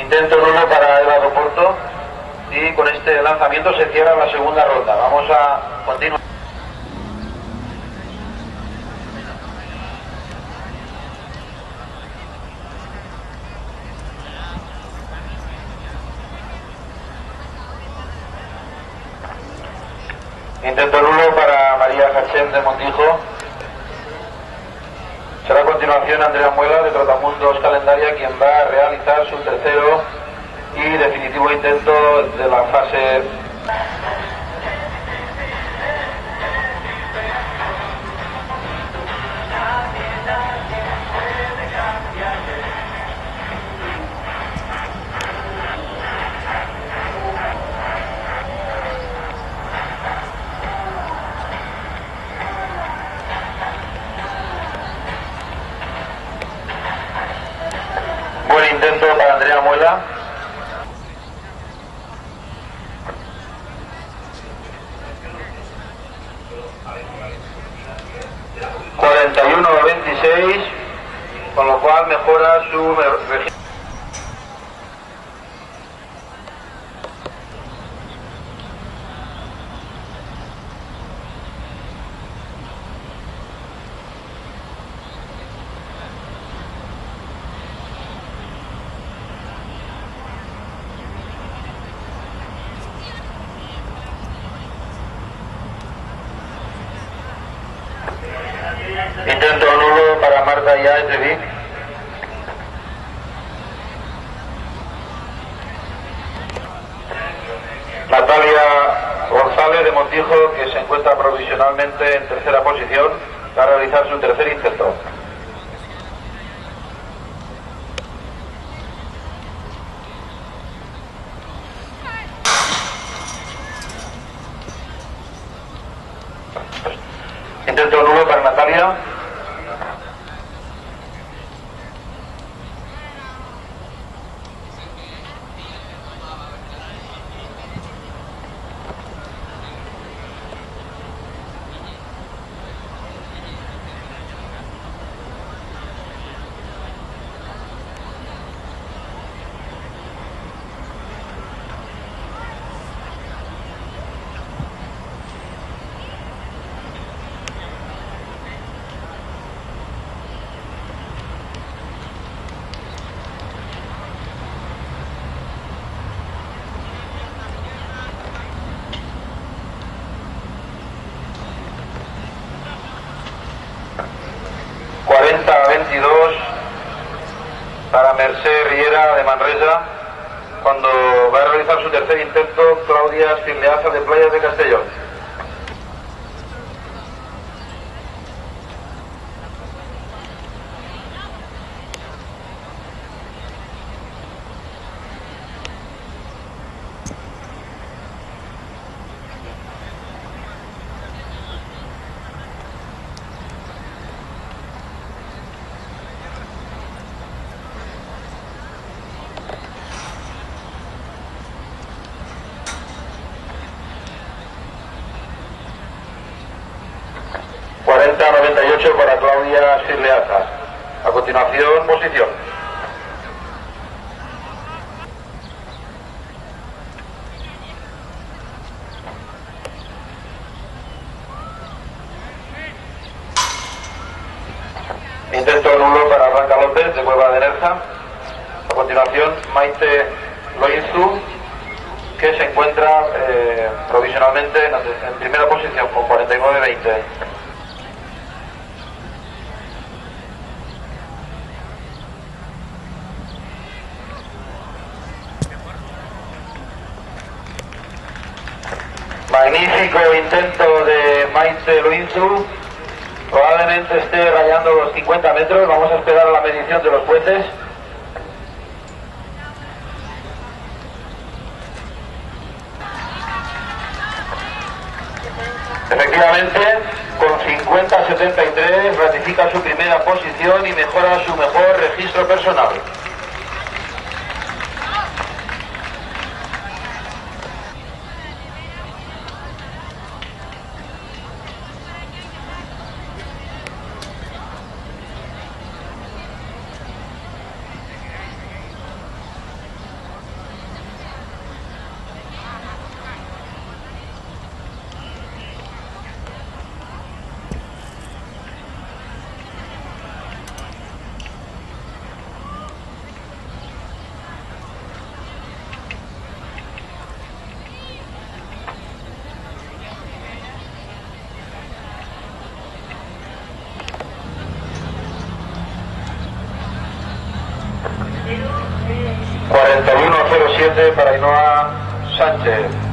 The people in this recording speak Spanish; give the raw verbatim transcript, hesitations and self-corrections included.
Intento nulo para el aeropuerto y con este lanzamiento se cierra la segunda ronda. Vamos a continuar. Intento nulo para María Hachem de Montijo. Será a continuación Andrea Muela de Trotamundos Calendaria quien va a realizar su tercero y definitivo intento de la fase. Buen intento para Andrea Muela. cuarenta y uno veintiséis, con lo cual mejora su registro. Intento nulo para Marta ya Etrevic. Natalia González de Montijo, que se encuentra provisionalmente en tercera posición, va a realizar su tercer intento. Intento nulo para Natalia. cuarenta a veintidós para Mercè Riera de Manresa, cuando va a realizar su tercer intento Claudia Spinleaza de Playas de Castellón. cuarenta a noventa y ocho para Claudia Spinleaza. A continuación, posición. Intento nulo para Blanca López de Cueva de Nerja. A continuación, Maite Loinzu, que se encuentra eh, provisionalmente en, en primera posición con cuarenta y nueve veinte. Magnífico intento de Maite Loinzu. Probablemente esté rayando los cincuenta metros. Vamos a esperar a la medición de los jueces. Efectivamente, con cincuenta setenta y tres ratifica su primera posición y mejora su mejor registro personal. cuarenta y uno cero siete para Ainhoa Sánchez.